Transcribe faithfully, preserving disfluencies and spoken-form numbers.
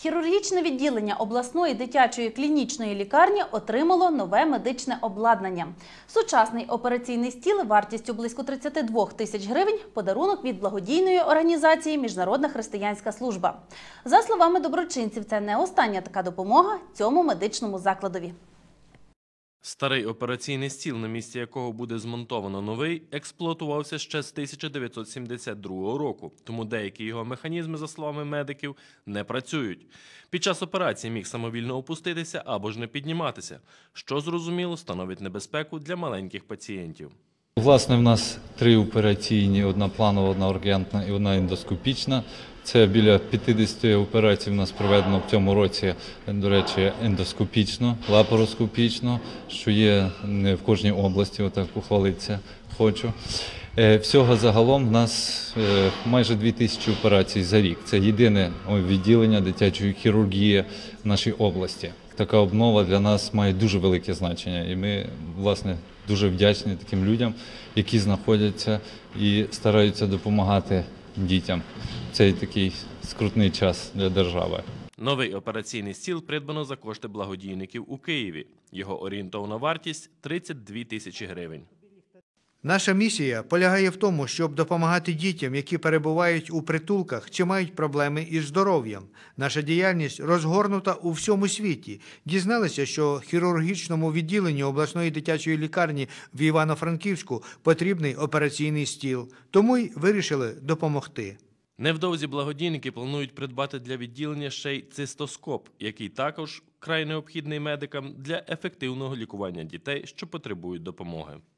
Хірургічне відділення обласної дитячої клінічної лікарні отримало нове медичне обладнання. Сучасний операційний стіл вартістю близько тридцяти двох тисяч гривень – подарунок від благодійної організації «Міжнародна християнська служба». За словами доброчинців, це не остання така допомога цьому медичному закладові. Старий операційний стіл, на місці якого буде змонтовано новий, експлуатувався ще з тисяча дев'ятсот сімдесят другого року, тому деякі його механізми, за словами медиків, не працюють. Під час операції міг самовільно опуститися або ж не підніматися, що, зрозуміло, становить небезпеку для маленьких пацієнтів. Власне, в нас три операційні, одна планова, одна ургентна і одна ендоскопічна. Це біля п'ятдесят операцій в нас проведено в цьому році, до речі, ендоскопічно, лапароскопічно, що є не в кожній області, отак похвалитися хочу. Всього загалом в нас майже дві тисячі операцій за рік. Це єдине відділення дитячої хірургії в нашій області. Така обнова для нас має дуже велике значення, і ми, власне, дуже вдячні таким людям, які знаходяться і стараються допомагати дітям в цей такий скрутний час для держави. Новий операційний стіл придбано за кошти благодійників у Києві. Його орієнтовна вартість – тридцять дві тисячі гривень. Наша місія полягає в тому, щоб допомагати дітям, які перебувають у притулках чи мають проблеми із здоров'ям. Наша діяльність розгорнута у всьому світі. Дізналися, що хірургічному відділенню обласної дитячої лікарні в Івано-Франківську потрібний операційний стіл, тому й вирішили допомогти. Невдовзі благодійники планують придбати для відділення ще й цистоскоп, який також вкрай необхідний медикам для ефективного лікування дітей, що потребують допомоги.